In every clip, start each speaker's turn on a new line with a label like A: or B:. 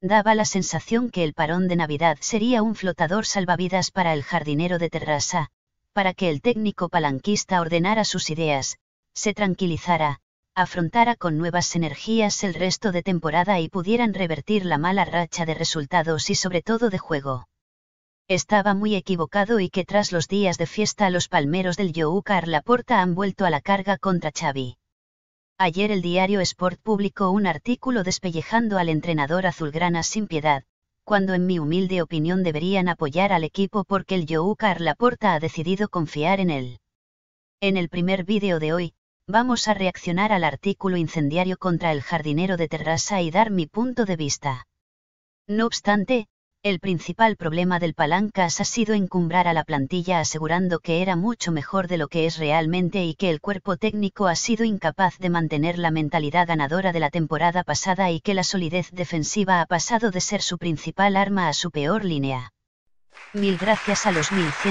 A: Daba la sensación que el parón de Navidad sería un flotador salvavidas para el jardinero de Terrassa, para que el técnico palanquista ordenara sus ideas, se tranquilizara, afrontara con nuevas energías el resto de temporada y pudieran revertir la mala racha de resultados y sobre todo de juego. Estaba muy equivocado y que tras los días de fiesta los palmeros del Joucar Laporta han vuelto a la carga contra Xavi. Ayer el diario Sport publicó un artículo despellejando al entrenador azulgrana sin piedad, cuando en mi humilde opinión deberían apoyar al equipo porque el Joucar Laporta ha decidido confiar en él. En el primer vídeo de hoy, vamos a reaccionar al artículo incendiario contra el jardinero de Terrassa y dar mi punto de vista. No obstante, el principal problema del Palancas ha sido encumbrar a la plantilla asegurando que era mucho mejor de lo que es realmente y que el cuerpo técnico ha sido incapaz de mantener la mentalidad ganadora de la temporada pasada y que la solidez defensiva ha pasado de ser su principal arma a su peor línea. Mil gracias a los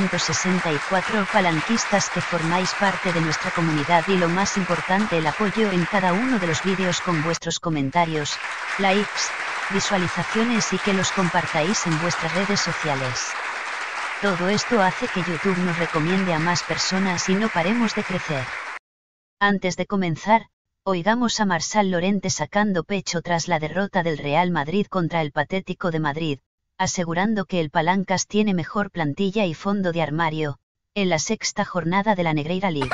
A: 1164 palanquistas que formáis parte de nuestra comunidad y lo más importante el apoyo en cada uno de los vídeos con vuestros comentarios, likes, visualizaciones y que los compartáis en vuestras redes sociales. Todo esto hace que YouTube nos recomiende a más personas y no paremos de crecer. Antes de comenzar, oigamos a Marçal Llorente sacando pecho tras la derrota del Real Madrid contra el patético de Madrid, asegurando que el Palancas tiene mejor plantilla y fondo de armario, en la sexta jornada de la Negreira League.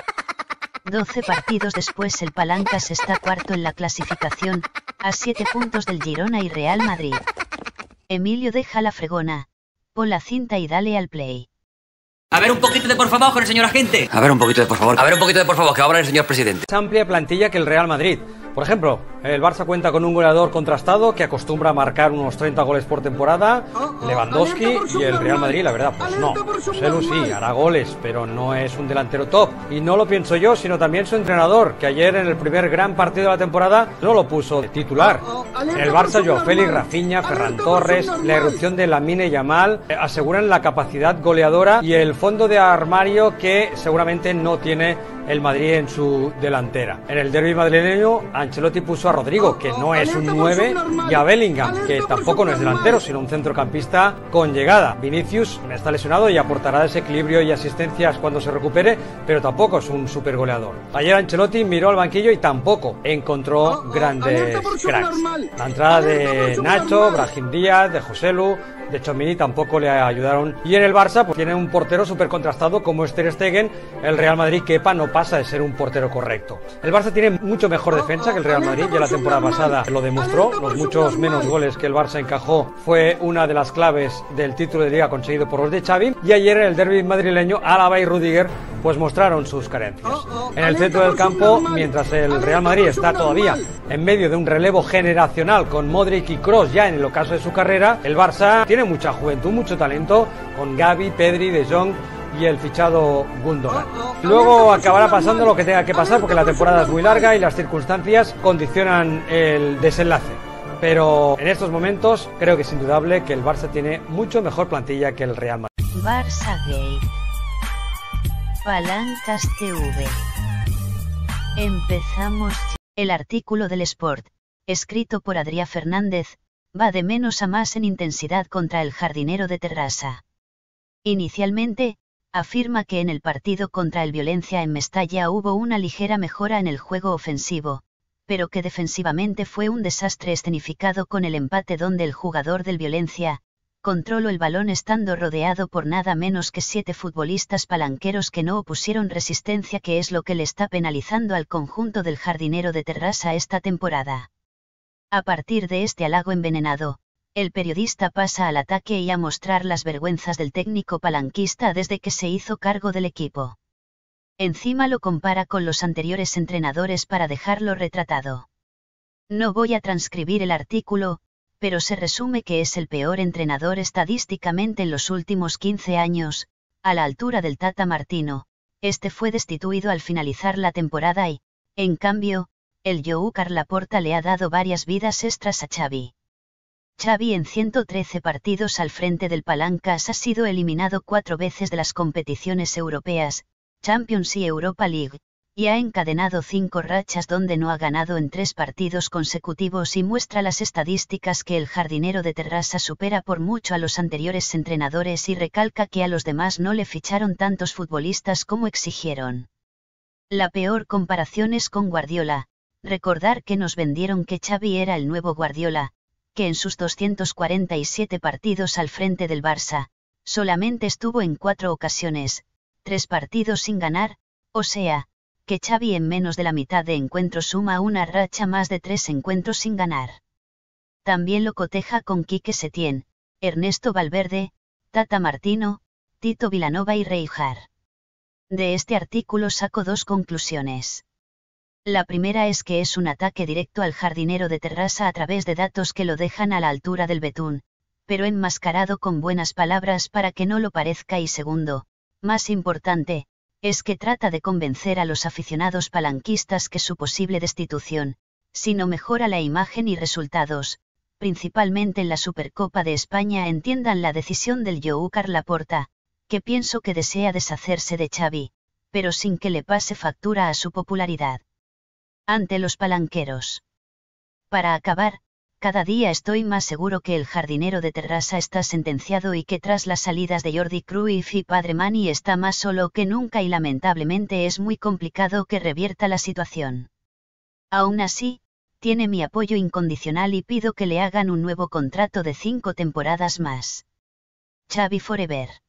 A: 12 partidos después el Palancas está cuarto en la clasificación, a 7 puntos del Girona y Real Madrid. Emilio deja la fregona, pon la cinta y dale al play.
B: A ver un poquito de por favor con el señor agente. A ver un poquito de por favor. A ver un poquito de por favor, que va a hablar el señor presidente.
C: Más amplia plantilla que el Real Madrid. Por ejemplo, el Barça cuenta con un goleador contrastado que acostumbra a marcar unos 30 goles por temporada, Lewandowski, y el Real Madrid, la verdad, pues no. Joselu sí, hará goles, pero no es un delantero top. Y no lo pienso yo, sino también su entrenador, que ayer en el primer gran partido de la temporada no lo puso de titular. En el Barça, Joao Félix, Rafinha, Ferran Torres, la irrupción de Lamine Yamal aseguran la capacidad goleadora y el fondo de armario que seguramente no tiene el Madrid en su delantera. En el derbi madrileño, Ancelotti puso a Rodrigo, que no es un 9, y a Bellingham, que tampoco no es delantero, sino un centrocampista con llegada. Vinicius está lesionado y aportará desequilibrio y asistencias cuando se recupere, pero tampoco es un super goleador. Ayer Ancelotti miró al banquillo y tampoco encontró grandes cracks. La entrada de Nacho, Brahim Díaz, de Joselu, de Tchouaméni tampoco le ayudaron. Y en el Barça pues tiene un portero súper contrastado como es Ter Stegen. El Real Madrid, Kepa, no pasa de ser un portero correcto. El Barça tiene mucho mejor defensa que el Real Madrid, ya la temporada pasada lo demostró. Los muchos menos goles que el Barça encajó fue una de las claves del título de liga conseguido por los de Xavi. Y ayer en el derbi madrileño, Álava y Rüdiger pues mostraron sus carencias. En el centro del campo, mientras el Real Madrid está todavía en medio de un relevo generacional con Modric y Kroos ya en el ocaso de su carrera, el Barça tiene mucha juventud, mucho talento, con Gavi, Pedri, De Jong y el fichado Gundogan. Luego acabará pasando lo que tenga que pasar porque la temporada es muy larga y las circunstancias condicionan el desenlace. Pero en estos momentos creo que es indudable que el Barça tiene mucho mejor plantilla que el Real Madrid.
A: Barça Gate. Palancas TV. Empezamos. El artículo del Sport, escrito por Adrià Fernández, va de menos a más en intensidad contra el jardinero de Terrassa. Inicialmente, afirma que en el partido contra el Violencia en Mestalla hubo una ligera mejora en el juego ofensivo, pero que defensivamente fue un desastre escenificado con el empate donde el jugador del Violencia controló el balón estando rodeado por nada menos que 7 futbolistas palanqueros que no opusieron resistencia, que es lo que le está penalizando al conjunto del jardinero de Terrassa esta temporada. A partir de este halago envenenado, el periodista pasa al ataque y a mostrar las vergüenzas del técnico palanquista desde que se hizo cargo del equipo. Encima lo compara con los anteriores entrenadores para dejarlo retratado. No voy a transcribir el artículo, pero se resume que es el peor entrenador estadísticamente en los últimos 15 años, a la altura del Tata Martino. Este fue destituido al finalizar la temporada y, en cambio, el Joucar Laporta le ha dado varias vidas extras a Xavi. Xavi en 113 partidos al frente del Palancas ha sido eliminado 4 veces de las competiciones europeas, Champions y Europa League, y ha encadenado 5 rachas donde no ha ganado en 3 partidos consecutivos y muestra las estadísticas que el jardinero de Terrassa supera por mucho a los anteriores entrenadores y recalca que a los demás no le ficharon tantos futbolistas como exigieron. La peor comparación es con Guardiola. Recordar que nos vendieron que Xavi era el nuevo Guardiola, que en sus 247 partidos al frente del Barça, solamente estuvo en 4 ocasiones, 3 partidos sin ganar, o sea, que Xavi en menos de la mitad de encuentros suma una racha más de 3 encuentros sin ganar. También lo coteja con Quique Setién, Ernesto Valverde, Tata Martino, Tito Vilanova y Rijkaard. De este artículo saco 2 conclusiones. La primera es que es un ataque directo al jardinero de Terrassa a través de datos que lo dejan a la altura del betún, pero enmascarado con buenas palabras para que no lo parezca, y segundo, más importante, es que trata de convencer a los aficionados palanquistas que su posible destitución, si no mejora la imagen y resultados, principalmente en la Supercopa de España, entiendan la decisión del Joan Laporta, que pienso que desea deshacerse de Xavi, pero sin que le pase factura a su popularidad ante los palanqueros. Para acabar, cada día estoy más seguro que el jardinero de Terrassa está sentenciado y que tras las salidas de Jordi Cruyff y Padre Mani está más solo que nunca y lamentablemente es muy complicado que revierta la situación. Aún así, tiene mi apoyo incondicional y pido que le hagan un nuevo contrato de 5 temporadas más. Xavi Forever.